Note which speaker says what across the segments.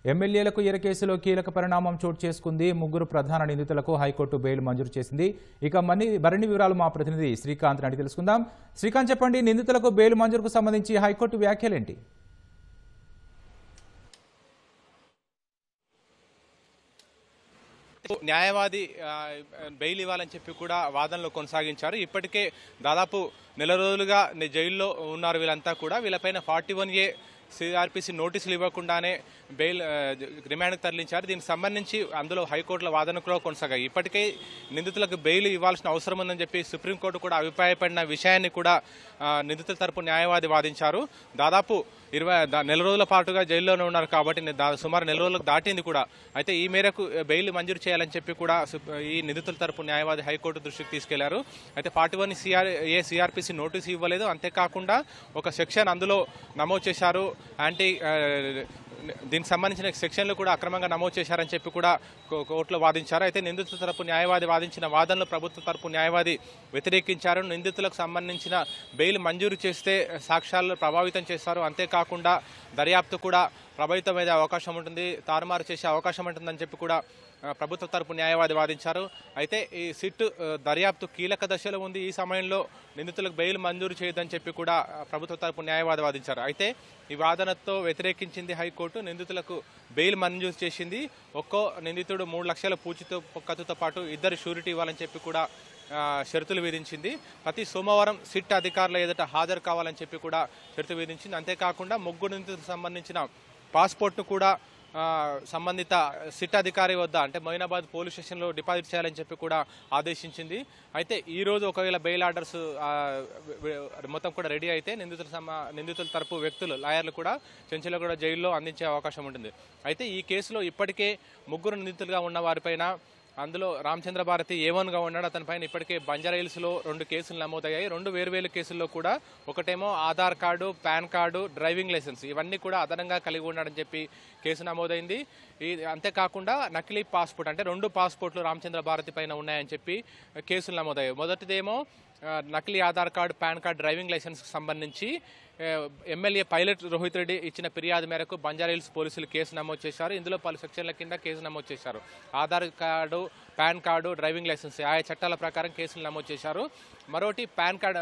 Speaker 1: ఎమ్మెల్యేలకు ఎర కేసులో కీలక పరిణామం చోటు చేసుకుంది. ముగ్గురు ప్రధాన నిందితులకు హైకోర్టు బెయిల్ మంజూరు చేసింది. ఇక మరిన్ని వివరాలు మా ప్రతినిధి శ్రీకాంత్ అడిగి తెలుసుకుందాం. శ్రీకాంత్, చెప్పండి, నిందితులకు బెయిల్ మంజూరుకు సంబంధించి హైకోర్టు వ్యాఖ్యలేంటి?
Speaker 2: న్యాయవాది బెయిల్ ఇవ్వాలని చెప్పి కూడా వాదనలు కొనసాగించారు. ఇప్పటికే దాదాపు నెల రోజులుగా జైల్లో ఉన్నారు వీళ్ళంతా కూడా. వీళ్ళపైన 41A సిఆర్పిసి నోటీసులు ఇవ్వకుండానే బెయిల్ రిమాండ్కి తరలించారు. దీనికి సంబంధించి అందులో హైకోర్టుల వాదన కూడా కొనసాగాయి. ఇప్పటికే నిందితులకు బెయిల్ ఇవ్వాల్సిన అవసరం ఉందని చెప్పి సుప్రీంకోర్టు కూడా అభిప్రాయపడిన విషయాన్ని కూడా నిందితుల తరపు న్యాయవాది వాదించారు. దాదాపు 20 నెల రోజుల పాటుగా జైల్లోనే ఉన్నారు కాబట్టి సుమారు నెల రోజులకు దాటింది కూడా. అయితే ఈ మేరకు బెయిల్ మంజూరు చేయాలని చెప్పి కూడా ఈ నిందితుల తరపు న్యాయవాది హైకోర్టు దృష్టికి తీసుకెళ్లారు. అయితే 41A సిఆర్పిసి నోటీసు ఇవ్వలేదు. అంతేకాకుండా ఒక సెక్షన్ అందులో నమోదు చేశారు, దీనికి సంబంధించిన సెక్షన్లు కూడా అక్రమంగా నమోదు చేశారని చెప్పి కూడా కోర్టులో వాదించారు. అయితే నిందితుల తరపు న్యాయవాది వాదించిన వాదనలు ప్రభుత్వ తరపు న్యాయవాది వ్యతిరేకించారు. నిందితులకు సంబంధించిన బెయిల్ మంజూరు చేస్తే సాక్ష్యాలను ప్రభావితం చేస్తారు, అంతేకాకుండా దర్యాప్తు కూడా ప్రభావితమయ్యే అవకాశం ఉంటుంది, తారుమారు చేసే అవకాశం ఉంటుందని చెప్పి కూడా ప్రభుత్వ తరపు న్యాయవాది వాదించారు. అయితే ఈ సిట్ దర్యాప్తు కీలక దశలో ఉంది. ఈ సమయంలో నిందితులకు బెయిల్ మంజూరు చేయదని చెప్పి కూడా ప్రభుత్వ తరపు న్యాయవాది వాదించారు. అయితే ఈ వాదనతో వ్యతిరేకించింది హైకోర్టు. నిందితులకు బెయిల్ మంజూరు చేసింది. ఒక్కో నిందితుడు 3 లక్షల పూచీకత్తుతో పాటు 2 షూరిటీ ఇవ్వాలని చెప్పి కూడా షరతులు విధించింది. ప్రతి సోమవారం సిట్ అధికారుల ఎదుట హాజరు కావాలని చెప్పి కూడా షరతు విధించింది. అంతేకాకుండా ముగ్గురు నిందితులకు సంబంధించిన పాస్పోర్ట్ను కూడా సంబంధిత సిట్ అధికారి వద్ద అంటే మొయినాబాద్ పోలీస్ స్టేషన్లో డిపాజిట్ చేయాలని చెప్పి కూడా ఆదేశించింది. అయితే ఈ రోజు ఒకవేళ బెయిల్ ఆర్డర్స్ మొత్తం కూడా రెడీ అయితే నిందితుల తరపు వ్యక్తులు లాయర్లు కూడా చెంచలగూడ జైల్లో అందించే అవకాశం ఉంటుంది. అయితే ఈ కేసులో ఇప్పటికే ముగ్గురు నిందితులుగా ఉన్న వారిపైన అందులో రామచంద్ర భారతి A1గా ఉన్నాడు. అతనిపైన ఇప్పటికే బంజారాహిల్స్లో 2 కేసులు నమోదయ్యాయి. 2 వేర్వేరు కేసుల్లో కూడా ఒకటేమో Aadhaar card, PAN card, driving licence ఇవన్నీ కూడా అదనంగా కలిగి ఉన్నాడని చెప్పి కేసు నమోదైంది. అంతేకాకుండా నకిలీ పాస్పోర్ట్ అంటే 2 పాస్పోర్ట్లు రామచంద్ర భారతి పైన ఉన్నాయని చెప్పి కేసులు నమోదయ్యాయి. మొదటిదేమో నకిలీ Aadhaar card, PAN card, driving లైసెన్స్కి సంబంధించి ఎమ్మెల్యే పైలట్ రోహిత్ రెడ్డి ఇచ్చిన ఫిర్యాదు మేరకు బంజారాహిల్స్ పోలీసులు కేసు నమోదు చేశారు. ఇందులో పలు సెక్షన్ల కింద కేసు నమోదు చేశారు. Aadhaar card, PAN card, driving licence ఆయా చట్టాల ప్రకారం కేసులు నమోదు చేశారు. మరోటి పాన్ కార్డు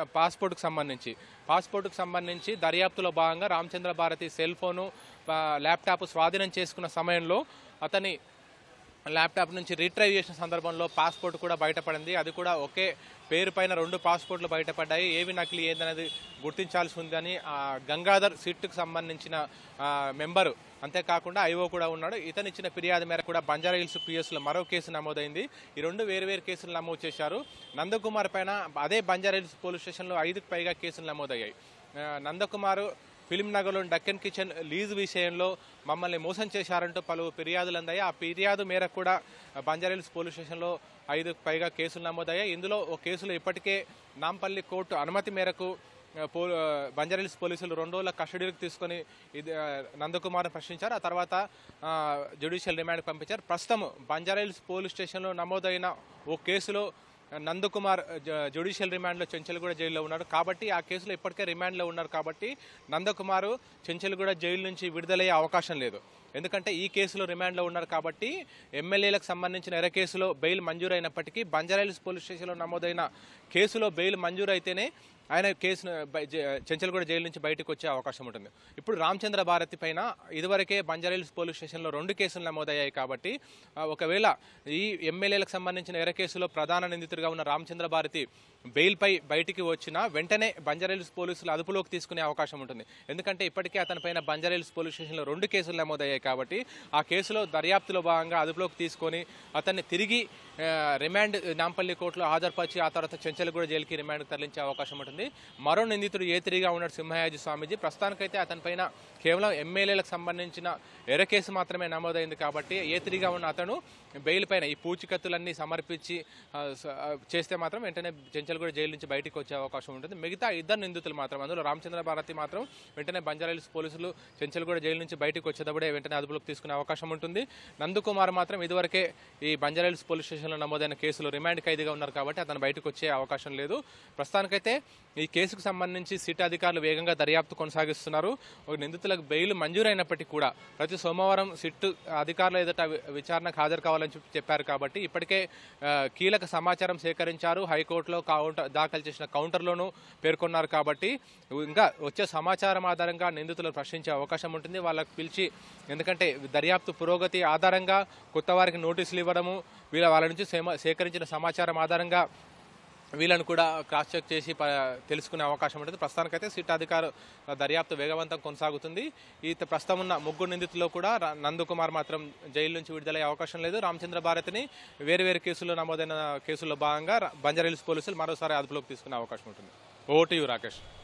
Speaker 2: పాస్పోర్టుకు సంబంధించి దర్యాప్తులో భాగంగా Ramachandra Bharati cell phone, laptop స్వాధీనం చేసుకున్న సమయంలో అతని ల్యాప్టాప్ నుంచి రీట్రైవ్ చేసిన సందర్భంలో పాస్పోర్ట్ కూడా బయటపడింది. అది కూడా ఒకే పేరు పైన 2 పాస్పోర్ట్లు బయటపడ్డాయి. ఏవి నకిలీ ఏందనేది గుర్తించాల్సి ఉందని గంగాధర్ సిట్కు సంబంధించిన మెంబరు, అంతేకాకుండా ఐఓ కూడా ఉన్నాడు. ఇతను ఇచ్చిన ఫిర్యాదు మేరకు కూడా బంజారాహిల్స్ పిఎస్లో మరో కేసు నమోదైంది. ఈ 2 వేర్వేరు కేసులు నమోదు చేశారు. నందకుమార్ పైన అదే బంజారాహిల్స్ పోలీస్ స్టేషన్లో 5కు పైగా కేసులు నమోదయ్యాయి. నందకుమార్ ఫిలిం నగర్లోని డక్కన్ కిచెన్ లీజు విషయంలో మమ్మల్ని మోసం చేశారంటూ పలు ఫిర్యాదులు అందాయి. ఆ ఫిర్యాదు మేరకు కూడా బంజారాహిల్స్ పోలీస్ స్టేషన్లో 5కు పైగా కేసులు నమోదయ్యాయి. ఇందులో ఒక కేసులో ఇప్పటికే నాంపల్లి కోర్టు అనుమతి మేరకు బంజారాహిల్స్ పోలీసులు 2 రోజుల కస్టడీకి తీసుకొని నందకుమార్ని ప్రశ్నించారు. ఆ తర్వాత జ్యుడిషియల్ రిమాండ్కి పంపించారు. ప్రస్తుతం బంజారాహిల్స్ పోలీస్ స్టేషన్లో నమోదైన ఓ కేసులో నందకుమార్ జ్యుడిషియల్ రిమాండ్లో చెంచల్గూడ జైల్లో ఉన్నారు. కాబట్టి ఆ కేసులో ఇప్పటికే రిమాండ్లో ఉన్నారు. కాబట్టి నందకుమార్ చెంచల్గూడ జైలు నుంచి విడుదలయ్యే అవకాశం లేదు. ఎందుకంటే ఈ కేసులో రిమాండ్లో ఉన్నారు కాబట్టి ఎమ్మెల్యేలకు సంబంధించిన ఎర కేసులో బెయిల్ మంజూరైనప్పటికీ బంజారాహిల్స్ పోలీస్ స్టేషన్లో నమోదైన కేసులో బెయిల్ మంజూరైతేనే ఆయన కేసును చెంచల్గూడ జైలు నుంచి బయటకు వచ్చే అవకాశం ఉంటుంది. ఇప్పుడు రామచంద్ర భారతి పైన ఇదివరకే బంజారాహిల్స్ పోలీస్ స్టేషన్లో 2 కేసులు నమోదయ్యాయి. కాబట్టి ఒకవేళ ఈ ఎమ్మెల్యేలకు సంబంధించిన ఎర కేసులో ప్రధాన నిందితుడిగా ఉన్న రామచంద్ర భారతి బెయిల్పై బయటికి వచ్చినా వెంటనే బంజారాహిల్స్ పోలీసులు అదుపులోకి తీసుకునే అవకాశం ఉంటుంది. ఎందుకంటే ఇప్పటికే అతనిపైన బంజారాహిల్స్ పోలీస్ స్టేషన్లో 2 కేసులు నమోదయ్యాయి. కాబట్టి ఆ కేసులో దర్యాప్తులో భాగంగా అదుపులోకి తీసుకొని అతన్ని తిరిగి రిమాండ్ నాంపల్లి కోర్టులో హాజరుపరిచి ఆ తర్వాత చెంచల్గూడ జైలుకి రిమాండ్కి తరలించే అవకాశం ఉంటుంది. మరో నిందితుడు A3గా ఉన్నాడు సింహయాజీ స్వామీజీ. ప్రస్తుతానికైతే అతనిపైన కేవలం ఎమ్మెల్యేలకు సంబంధించిన ఎర కేసు మాత్రమే నమోదైంది. కాబట్టి A3గా ఉన్న అతను బెయిల్ పైన ఈ పూచికత్తులన్నీ సమర్పించి చేస్తే మాత్రం వెంటనే చెంచల్గూడ జైలు నుంచి బయటకు వచ్చే అవకాశం ఉంటుంది. మిగతా 2 నిందితులు మాత్రం అందులో రామచంద్ర భారతి మాత్రం వెంటనే బంజారాహిల్స్ పోలీసులు చెంచల్గూడ జైలు నుంచి బయటకు వచ్చేటప్పుడే వెంటనే అదుపులోకి తీసుకునే అవకాశం ఉంటుంది. నందకుమార్ మాత్రం ఇదివరకే ఈ బంజారాహిల్స్ పోలీస్ స్టేషన్లో నమోదైన కేసులో రిమాండ్ ఖైదీగా ఉన్నారు కాబట్టి అతను బయటకు వచ్చే అవకాశం లేదు. ప్రస్తుతానికైతే ఈ కేసుకు సంబంధించి సిట్ అధికారులు వేగంగా దర్యాప్తు కొనసాగిస్తున్నారు. నిందితులకు బెయిల్ మంజూరైనప్పటికీ కూడా ప్రతి సోమవారం సిట్ అధికారులు ఎదుట విచారణకు హాజరు కావాలని చెప్పారు. కాబట్టి ఇప్పటికే కీలక సమాచారం సేకరించారు. హైకోర్టులో దాఖలు చేసిన కౌంటర్లోనూ పేర్కొన్నారు. కాబట్టి ఇంకా వచ్చే సమాచారం ఆధారంగా నిందితులను ప్రశ్నించే అవకాశం ఉంటుంది. వాళ్ళకు పిలిచి, ఎందుకంటే దర్యాప్తు పురోగతి ఆధారంగా కొత్త వారికి నోటీసులు ఇవ్వడము, వాళ్ళ నుంచి సేకరించిన సమాచారం ఆధారంగా వీళ్ళను కూడా క్రాస్ చెక్ చేసి తెలుసుకునే అవకాశం ఉంటుంది. ప్రస్తుతానికైతే సిట్ అధికారు దర్యాప్తు వేగవంతం కొనసాగుతుంది. ఈ ప్రస్తుతం ఉన్న ముగ్గురు నిందితుల్లో కూడా నందకుమార్ మాత్రం జైలు నుంచి విడుదలయ్యే అవకాశం లేదు. రామచంద్ర భారతిని వేరు కేసుల్లో నమోదైన కేసుల్లో భాగంగా బంజారాహిల్స్ పోలీసులు మరోసారి అదుపులోకి తీసుకునే అవకాశం ఉంటుంది. ఓటు రాకేష్.